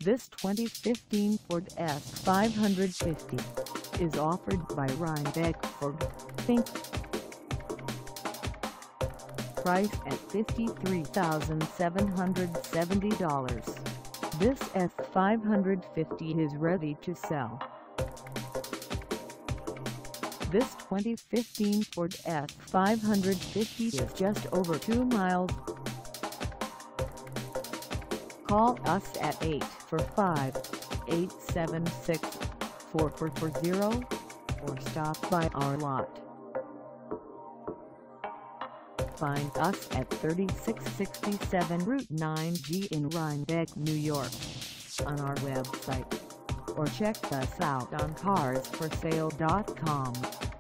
This 2015 Ford F-550 is offered by RHINEBECK Ford, Inc. Price at $53,770. This F-550 is ready to sell. This 2015 Ford F-550 is just over 2 miles. Call us at 845-876-4440 or stop by our lot. Find us at 3667 Route 9G in Rhinebeck, New York, on our website, or check us out on carsforsale.com.